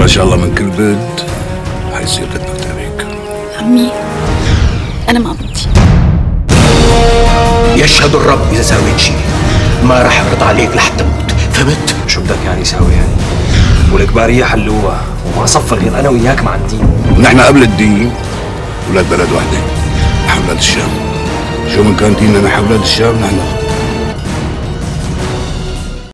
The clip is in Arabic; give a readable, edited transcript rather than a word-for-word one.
بكره ان شاء الله من كل بيت حيصير قد مكتبك. عمي انا ما بدي. يشهد الرب اذا سويت شيء ما راح ارضى عليك لحتى تموت، فهمت؟ شو بدك يعني ساوي يعني؟ والكباريه حلوها وما صفى غير انا وياك مع الدين. نحن قبل الدين ولاد بلد واحده، نحن اولاد الشام. شو من كان ديننا نحن اولاد الشام نحن